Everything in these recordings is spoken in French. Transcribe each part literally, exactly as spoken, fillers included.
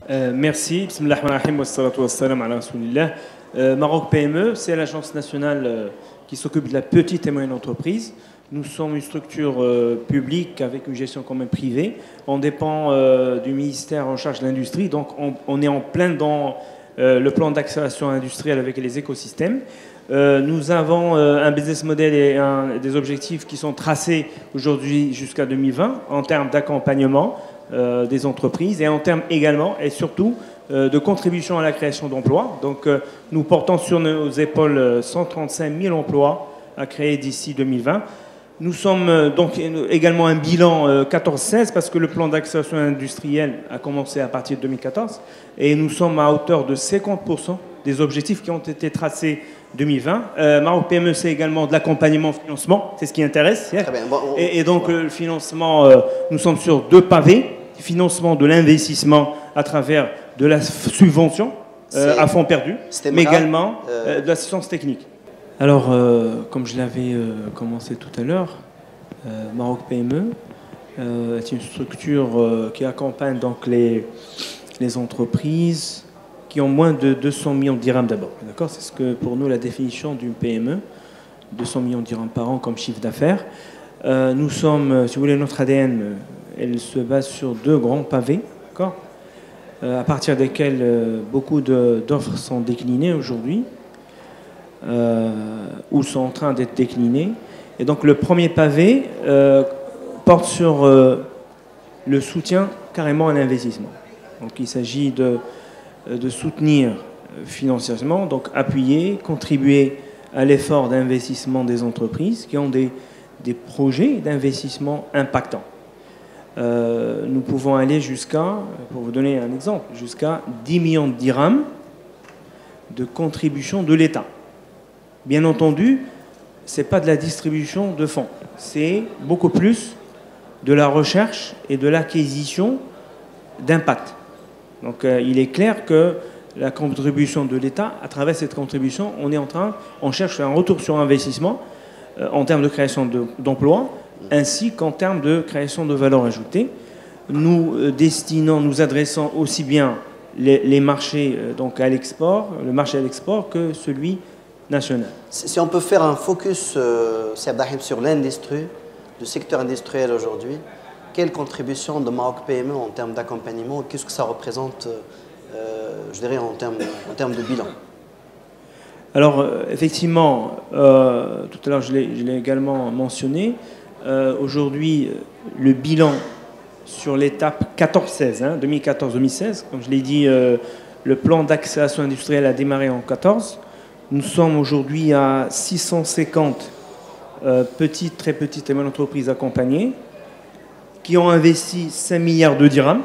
Euh, merci. Bismillahirrahmanirrahim. Wassalatu wassalam ala rasoulillah. Euh, Maroc P M E, c'est l'agence nationale euh, qui s'occupe de la petite et moyenne entreprise. Nous sommes une structure euh, publique avec une gestion quand même privée. On dépend euh, du ministère en charge de l'industrie, donc on, on est en plein dans euh, le plan d'accélération industrielle avec les écosystèmes. Euh, nous avons euh, un business model et un, des objectifs qui sont tracés aujourd'hui jusqu'à deux mille vingt en termes d'accompagnement euh, des entreprises et en termes également et surtout euh, de contribution à la création d'emplois. Donc euh, nous portons sur nos épaules cent trente-cinq mille emplois à créer d'ici deux mille vingt. Nous sommes euh, donc également un bilan euh, quatorze seize parce que le plan d'accélération industrielle a commencé à partir de deux mille quatorze et nous sommes à hauteur de cinquante pour cent des objectifs qui ont été tracés deux mille vingt. Euh, Maroc P M E, c'est également de l'accompagnement financement, c'est ce qui intéresse. Très bien. Bon, on... et, et donc le financement, euh, nous sommes sur deux pavés, financement de l'investissement à travers de la subvention euh, à fonds perdu, mais également euh, de l'assistance technique. Alors, euh, comme je l'avais euh, commencé tout à l'heure, euh, Maroc P M E euh, est une structure euh, qui accompagne donc les, les entreprises qui ont moins de deux cents millions de dirhams d'abord. D'accord ? C'est ce que pour nous la définition d'une P M E, deux cents millions de dirhams par an comme chiffre d'affaires. Euh, nous sommes, si vous voulez, notre A D N, elle se base sur deux grands pavés, d'accord ? Euh, à partir desquels euh, beaucoup de, d'offres sont déclinées aujourd'hui. Euh, ou sont en train d'être déclinés. Et donc le premier pavé euh, porte sur euh, le soutien carrément à l'investissement. Donc il s'agit de, de soutenir financièrement, donc appuyer, contribuer à l'effort d'investissement des entreprises qui ont des, des projets d'investissement impactants. Euh, nous pouvons aller jusqu'à, pour vous donner un exemple, jusqu'à dix millions de dirhams de contribution de l'État. Bien entendu, ce n'est pas de la distribution de fonds, c'est beaucoup plus de la recherche et de l'acquisition d'impact. Donc euh, il est clair que la contribution de l'État, à travers cette contribution, on est en train, on cherche un retour sur investissement euh, en termes de création de, d'emplois, ainsi qu'en termes de création de valeur ajoutée. Nous euh, destinons, nous adressons aussi bien les, les marchés euh, donc à l'export, le marché à l'export, que celui national. Si on peut faire un focus, euh, sur l'industrie, le secteur industriel aujourd'hui, quelle contribution de Maroc P M E en termes d'accompagnement, qu'est-ce que ça représente, euh, je dirais, en termes, en termes de bilan? Alors, euh, effectivement, euh, tout à l'heure, je l'ai, je l'ai également mentionné, euh, aujourd'hui, le bilan sur l'étape quatorze seize, hein, deux mille quatorze deux mille seize, comme je l'ai dit, euh, le plan d'accélération industrielle a démarré en quatorze. Nous sommes aujourd'hui à six cent cinquante euh, petites, très petites et moyennes entreprises accompagnées qui ont investi cinq milliards de dirhams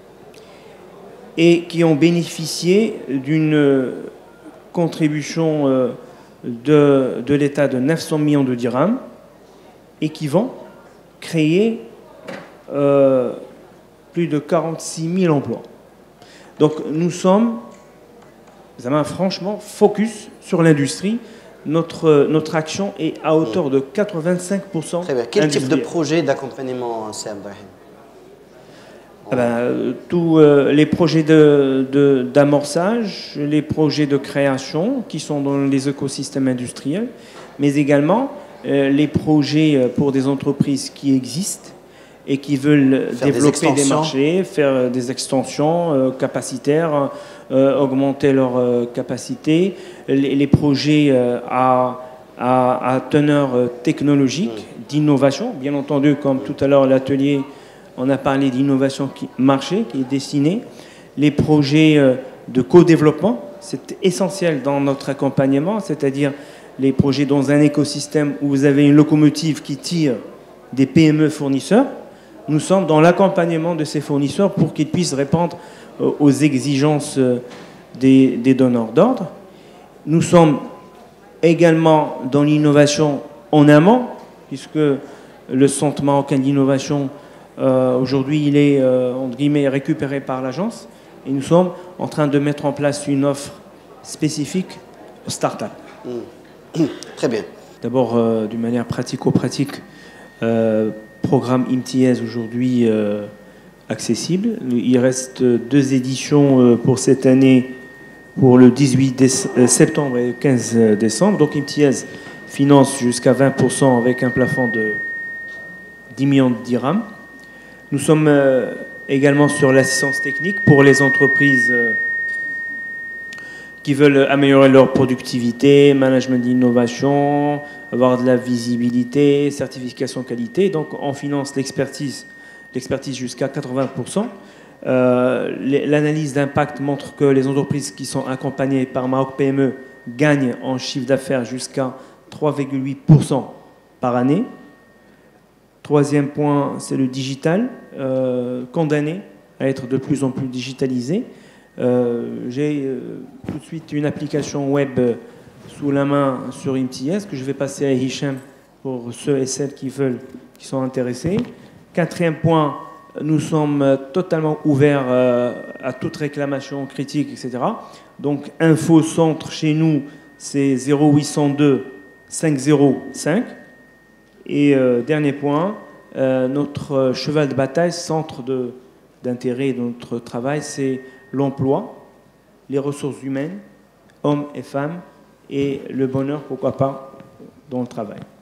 et qui ont bénéficié d'une contribution euh, de, de l'État de neuf cents millions de dirhams et qui vont créer euh, plus de quarante-six mille emplois. Donc nous sommes franchement focus sur l'industrie. Notre, notre action est à hauteur de quatre-vingt-cinq pour cent. Très bien. Quel type de projet d'accompagnement, c'est Abdrahim? Ah ben, tous euh, les projets de, de, d'amorçage, les projets de création qui sont dans les écosystèmes industriels, mais également euh, les projets pour des entreprises qui existent et qui veulent faire développer des, des marchés, faire des extensions euh, capacitaires, euh, augmenter leur euh, capacité, les, les projets euh, à, à, à teneur euh, technologique, mmh. d'innovation. Bien entendu, comme tout à l'heure, l'atelier, on a parlé d'innovation qui, marché qui est destiné. Les projets euh, de co-développement, c'est essentiel dans notre accompagnement, c'est-à-dire les projets dans un écosystème où vous avez une locomotive qui tire des P M E fournisseurs. Nous sommes dans l'accompagnement de ces fournisseurs pour qu'ils puissent répondre aux exigences des, des donneurs d'ordre. Nous sommes également dans l'innovation en amont, puisque le Centre marocain d'innovation, euh, aujourd'hui, il est, euh, entre guillemets, récupéré par l'agence. Et nous sommes en train de mettre en place une offre spécifique aux start-up. Mmh. Très bien. D'abord, euh, d'une manière pratico-pratique, euh, programme I M T I A Z aujourd'hui, euh, accessible. Il reste deux éditions pour cette année, pour le dix-huit septembre et le quinze décembre. Donc Imtiaz finance jusqu'à vingt pour cent avec un plafond de dix millions de dirhams. Nous sommes également sur l'assistance technique pour les entreprises qui veulent améliorer leur productivité, management d'innovation, avoir de la visibilité, certification qualité. Donc on finance l'expertise, l'expertise jusqu'à quatre-vingts pour cent. Euh, L'analyse d'impact montre que les entreprises qui sont accompagnées par Maroc P M E gagnent en chiffre d'affaires jusqu'à trois virgule huit pour cent par année. Troisième point, c'est le digital, euh, condamné à être de plus en plus digitalisé. Euh, J'ai euh, tout de suite une application web sous la main sur Imtiaz que je vais passer à Hicham pour ceux et celles qui veulent, qui sont intéressés. Quatrième point, nous sommes totalement ouverts euh, à toute réclamation, critique, et cetera. Donc, info centre chez nous, c'est zéro huit cent deux cinq zéro cinq. Et euh, dernier point, euh, notre cheval de bataille, centre d'intérêt de, de notre travail, c'est l'emploi, les ressources humaines, hommes et femmes, et le bonheur, pourquoi pas, dans le travail.